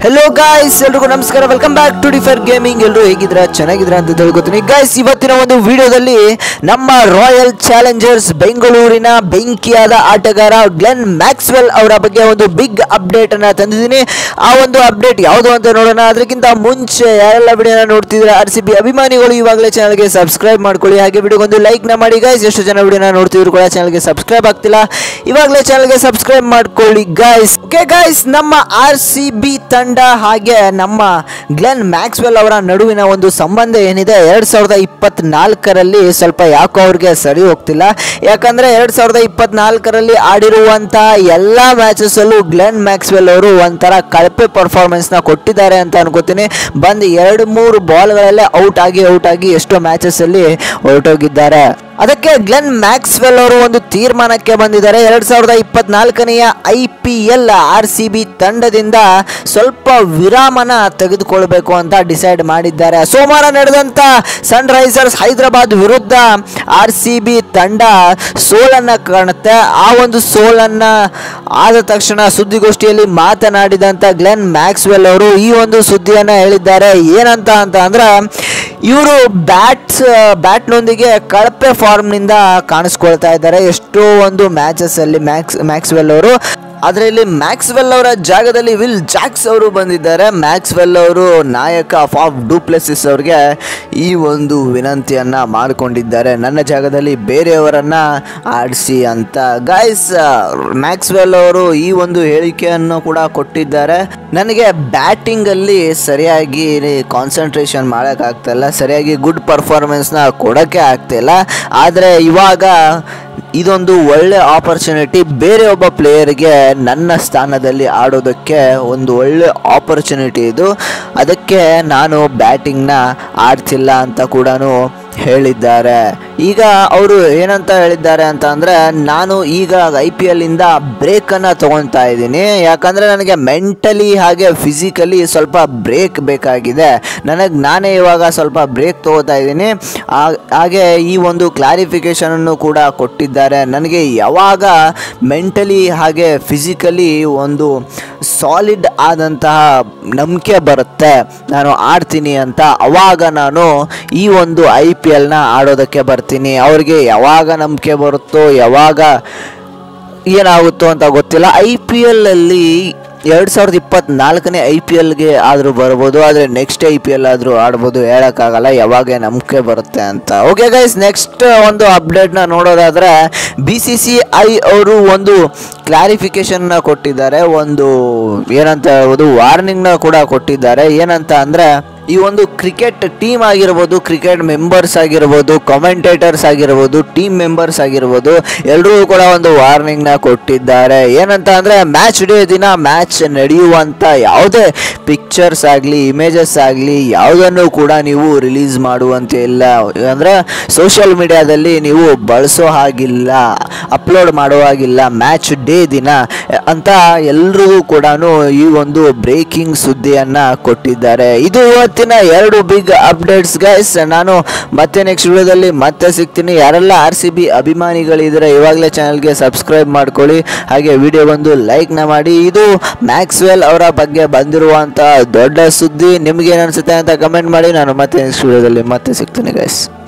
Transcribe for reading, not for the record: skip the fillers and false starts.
hello guys ಎಲ್ರಿಗೂ ನಮಸ್ಕಾರ welcome back to differ gaming ಎಲ್ಲರೂ ಹೇಗಿದ್ದೀರಾ ಚೆನ್ನಾಗಿದ್ದೀರಾ ಅಂತ ತಿಳ್ಕೊತೀನಿ गाइस ಇವತ್ತಿನ ಒಂದು ವಿಡಿಯೋದಲ್ಲಿ ನಮ್ಮ ರಾಯಲ್ ಚಾಲೆಂಜರ್ಸ್ ಬೆಂಗಳೂರಿನ ಬೆಂಕಿಯಾದ ಆಟಗಾರ ಗ್ಲೆನ್ ಮ್ಯಾಕ್ಸ್ವೆಲ್ ಅವರ ಬಗ್ಗೆ ಒಂದು ಬಿಗ್ ಅಪ್ಡೇಟ್ ಅನ್ನು ತಂದಿದ್ದೀನಿ ಆ ಒಂದು ಅಪ್ಡೇಟ್ ಯಾವುದು ಅಂತ ನೋಡೋಣ ಅದಕ್ಕಿಂತ ಮುಂಚೆ ಯಾರೆಲ್ಲ ವಿಡಿಯೋನ ನೋಡ್ತಿದ್ದೀರಾ ಆರ್ಸಿಬಿ ಅಭಿಮಾನಿಗಳು ಇವಾಗಲೇ ಚಾನೆಲ್ ಗೆ ಸಬ್ಸ್ಕ್ರೈಬ್ ಮಾಡ್ಕೊಳ್ಳಿ ಹಾಗೆ ವಿಡಿಯೋಗೆ ಒಂದು ಲೈಕ್ ನ ಮಾಡಿ गाइस ಎಷ್ಟು ಜನ ವಿಡಿಯೋನ ನೋಡ್ತಿದ್ರು ಕೂಡ ಚಾನೆಲ್ ಗೆ ಸಬ್ಸ್ಕ್ರೈಬ್ ಆಗ್ತಿಲ್ಲ ಇವಾಗಲೇ ಚಾನೆಲ್ ಗೆ ಸಬ್ಸ್ಕ್ರೈಬ್ ಮಾಡ್ಕೊಳ್ಳಿ गाइस ಓಕೆ गाइस ನಮ್ಮ ಆರ್ಸಿಬಿ ತಂಡ ಹಾಗೆ ನಮ್ಮ ಗ್ಲೆನ್ ಮ್ಯಾಕ್ಸ್ವೆಲ್ ಅವರ ನಡುವಿನ ಒಂದು ಸಂಬಂಧ ಏನಿದೆ 2024ರಲ್ಲಿ ಸ್ವಲ್ಪ ಯಾಕೋ ಅವ್ರಿಗೆ ಸರಿ ಹೋಗ್ತಿಲ್ಲ ಯಾಕಂದ್ರೆ 2024ರಲ್ಲಿ ಆಡಿರುವಂತಹ ಎಲ್ಲಾ ಮ್ಯಾಚಸ್ ಅಲ್ಲೂ ಗ್ಲೆನ್ ಮ್ಯಾಕ್ಸ್ವೆಲ್ ಅವರು ಒಂಥರ ಕಳಪೆ ಪರ್ಫಾರ್ಮೆನ್ಸ್ ನ ಕೊಟ್ಟಿದ್ದಾರೆ ಅಂತ ಅನ್ಕೋತೀನಿ ಬಂದು 2-3 ಬಾಲ್ಗಳಲ್ಲೇ ಔಟ್ ಆಗಿ ಎಷ್ಟೋ ಮ್ಯಾಚಸ್ ಅಲ್ಲಿ ಹೊರಟೋಗಿದ್ದಾರೆ ಅದಕ್ಕೆ ಗ್ಲೆನ್ ಮ್ಯಾಕ್ಸ್ವೆಲ್ ಅವರು ಒಂದು ತೀರ್ಮಾನಕ್ಕೆ ಬಂದಿದ್ದಾರೆ 2024ನೆಯ IPL ಆರ್ಸಿಬಿ ತಂಡದಿಂದ ಸ್ವಲ್ಪ ವಿರಾಮನ ತೆಗೆದುಕೊಳ್ಳಬೇಕು ಅಂತ ಡಿಸೈಡ್ ಮಾಡಿದ್ದಾರೆ ಸೋಮವಾರ ನಡೆದಂತ ಸನ್ ರೈಸರ್ಸ್ ಹೈದರಾಬಾದ್ ವಿರುದ್ಧ ಆರ್ಸಿಬಿ ತಂಡ ಸೋಲನ್ನ ಕಾಣುತ್ತೆ ಆ ಒಂದು ಸೋಲನ್ನ ಆದ ತಕ್ಷಣ ಸುದ್ದಿಗೋಷ್ಠಿಯಲ್ಲಿ ಮಾತನಾಡಿದಂತ ಗ್ಲೆನ್ ಮ್ಯಾಕ್ಸ್ವೆಲ್ ಅವರು ಈ ಒಂದು ಸುದ್ದಿಯನ್ನ ಹೇಳಿದ್ದಾರೆ ಏನಂತ ಅಂದ್ರೆ ಇವರು ಬ್ಯಾಟ್ನೊಂದಿಗೆ ಕಳಪೆ ಫಾರ್ಮ್ನಿಂದ ಕಾಣಿಸ್ಕೊಳ್ತಾ ಇದ್ದಾರೆ ಎಷ್ಟೋ ಒಂದು ಮ್ಯಾಚಸ್ ಅಲ್ಲಿ ಮ್ಯಾಕ್ಸ್ವೆಲ್ ಅವರು ಅದರಲ್ಲಿ ಮ್ಯಾಕ್ಸ್ವೆಲ್ ಅವರ ಜಾಗದಲ್ಲಿ ವಿಲ್ ಜಾಕ್ಸ್ ಅವರು ಬಂದಿದ್ದಾರೆ ಮ್ಯಾಕ್ಸ್ವೆಲ್ ಅವರು ನಾಯಕ ಫಾಫ್ ಡುಪ್ಲೆಸಿಸ್ ಅವರಿಗೆ ಈ ಒಂದು ವಿನಂತಿಯನ್ನ ಮಾಡಿಕೊಂಡಿದ್ದಾರೆ ನನ್ನ ಜಾಗದಲ್ಲಿ ಬೇರೆಯವರನ್ನ ಆಡಿಸಿ ಅಂತ ಗಾಯ್ಸ್ ಮ್ಯಾಕ್ಸ್ವೆಲ್ ಅವರು ಈ ಒಂದು ಹೇಳಿಕೆಯನ್ನು ಕೂಡ ಕೊಟ್ಟಿದ್ದಾರೆ ನನಗೆ ಬ್ಯಾಟಿಂಗ್ ಅಲ್ಲಿ ಸರಿಯಾಗಿ ಕಾನ್ಸಂಟ್ರೇಷನ್ ಮಾಡೋಕ್ಕಾಗ್ತಾಯಿಲ್ಲ ಸರಿಯಾಗಿ ಗುಡ್ ಪರ್ಫಾರ್ಮೆನ್ಸ್ನ ಕೊಡೋಕ್ಕೆ ಆಗ್ತಾಯಿಲ್ಲ ಆದರೆ ಇವಾಗ ಇದೊಂದು ಒಳ್ಳೆ ಆಪರ್ಚುನಿಟಿ ಬೇರೆ ಒಬ್ಬ ಪ್ಲೇಯರ್ಗೆ ನನ್ನ ಸ್ಥಾನದಲ್ಲಿ ಆಡೋದಕ್ಕೆ ಒಂದು ಒಳ್ಳೆ ಆಪರ್ಚುನಿಟಿ ಇದು ಅದಕ್ಕೆ ನಾನು ಬ್ಯಾಟಿಂಗ್ನ ಆಡ್ತಿಲ್ಲ ಅಂತ ಕೂಡ ಹೇಳಿದ್ದಾರೆ ಈಗ ಅವರು ಏನಂತ ಹೇಳಿದ್ದಾರೆ ಅಂತ ಅಂದರೆ ನಾನು ಈಗ IPL ಇಂದ ಬ್ರೇಕನ್ನು ತಗೊಳ್ತಾ ಇದ್ದೀನಿ ಯಾಕಂದರೆ ನನಗೆ ಮೆಂಟಲಿ ಹಾಗೆ ಫಿಸಿಕಲಿ ಸ್ವಲ್ಪ ಬ್ರೇಕ್ ಬೇಕಾಗಿದೆ ನಾನೇ ಇವಾಗ ಸ್ವಲ್ಪ ಬ್ರೇಕ್ ತಗೋತಾ ಇದ್ದೀನಿ ಹಾಗೆ ಈ ಒಂದು ಕ್ಲಾರಿಫಿಕೇಷನನ್ನು ಕೂಡ ಕೊಟ್ಟಿದ್ದಾರೆ ನನಗೆ ಯಾವಾಗ ಮೆಂಟಲಿ ಹಾಗೆ ಫಿಸಿಕಲಿ ಒಂದು ಸಾಲಿಡ್ ಆದಂತಹ ನಂಬಿಕೆ ಬರುತ್ತೆ ನಾನು ಆಡ್ತೀನಿ ಅಂತ ಅವಾಗ ನಾನು ಈ ಒಂದು IPLನ ಆಡೋದಕ್ಕೆ ಬರ್ತೀನಿ ಅವ್ರಿಗೆ ಯಾವಾಗ ನಂಬಿಕೆ ಬರುತ್ತೋ ಯಾವಾಗ ಏನಾಗುತ್ತೋ ಅಂತ ಗೊತ್ತಿಲ್ಲ IPL ಅಲ್ಲಿ 2024ನೇ IPLಗೆ ಆದರೂ ಬರ್ಬೋದು ಆದರೆ ನೆಕ್ಸ್ಟ್ IPL ಆದರೂ ಆಡ್ಬೋದು ಹೇಳೋಕ್ಕಾಗಲ್ಲ ಯಾವಾಗ ನಂಬಿಕೆ ಬರುತ್ತೆ ಅಂತ ಓಕೆ ಗೈಸ್ ನೆಕ್ಸ್ಟ್ ಒಂದು ಅಪ್ಡೇಟ್ನ ನೋಡೋದಾದರೆ BCCI ಅವರು ಒಂದು ಕ್ಲಾರಿಫಿಕೇಷನ್ನ ಕೊಟ್ಟಿದ್ದಾರೆ ಒಂದು ಏನಂತ ಹೇಳ್ಬೋದು ವಾರ್ನಿಂಗ್ನ ಕೂಡ ಕೊಟ್ಟಿದ್ದಾರೆ ಏನಂತ ಅಂದರೆ ಈ ಒಂದು ಕ್ರಿಕೆಟ್ ಟೀಮ್ ಆಗಿರ್ಬೋದು ಕ್ರಿಕೆಟ್ ಮೆಂಬರ್ಸ್ ಆಗಿರ್ಬೋದು ಕಾಮೆಂಟೇಟರ್ಸ್ ಆಗಿರ್ಬೋದು ಟೀಮ್ ಮೆಂಬರ್ಸ್ ಆಗಿರ್ಬೋದು ಎಲ್ಲರೂ ಕೂಡ ಒಂದು ವಾರ್ನಿಂಗ್ನ ಕೊಟ್ಟಿದ್ದಾರೆ ಏನಂತ ಅಂದರೆ ಮ್ಯಾಚ್ ಡೇ ದಿನ ಮ್ಯಾಚ್ ನಡೆಯುವಂಥ ಯಾವುದೇ ಪಿಕ್ಚರ್ಸ್ ಆಗಲಿ ಇಮೇಜಸ್ ಆಗಲಿ ಯಾವುದನ್ನು ಕೂಡ ನೀವು ರಿಲೀಸ್ ಮಾಡುವಂತೆ ಇಲ್ಲ ಅಂದರೆ ಸೋಷಿಯಲ್ ಮೀಡಿಯಾದಲ್ಲಿ ನೀವು ಬಳಸೋ ಹಾಗಿಲ್ಲ ಅಪ್ಲೋಡ್ ಮಾಡೋ ಹಾಗಿಲ್ಲ ಮ್ಯಾಚ್ ಡೇ ದಿನ ಅಂತ ಎಲ್ರಿಗೂ ಕೂಡ ಈ ಒಂದು ಬ್ರೇಕಿಂಗ್ ಸುದ್ದಿಯನ್ನು ಕೊಟ್ಟಿದ್ದಾರೆ ಇದು ಇವತ್ತಿನ 2 ಬಿಗ್ ಅಪ್ಡೇಟ್ಸ್ ಗೈಸ್ ನಾನು ಮತ್ತೆ ನೆಕ್ಸ್ಟ್ ವಿಡಿಯೋದಲ್ಲಿ ಮತ್ತೆ ಸಿಗ್ತೀನಿ ಯಾರೆಲ್ಲ RCB ಅಭಿಮಾನಿಗಳಿದ್ರೆ ಇವಾಗಲೇ ಚಾನಲ್ಗೆ ಸಬ್ಸ್ಕ್ರೈಬ್ ಮಾಡ್ಕೊಳ್ಳಿ ಹಾಗೆ ವಿಡಿಯೋಗೊಂದು ಲೈಕ್ನ ಮಾಡಿ ಇದು ಮ್ಯಾಕ್ಸ್ವೆಲ್ ಅವರ ಬಗ್ಗೆ ಬಂದಿರುವಂಥ ದೊಡ್ಡ ಸುದ್ದಿ ನಿಮ್ಗೆ ಏನು ಅನಿಸುತ್ತೆ ಅಂತ ಕಮೆಂಟ್ ಮಾಡಿ ನಾನು ಮತ್ತೆ ನೆಕ್ಸ್ಟ್ ವಿಡಿಯೋದಲ್ಲಿ ಮತ್ತೆ ಸಿಗ್ತೀನಿ ಗೈಸ್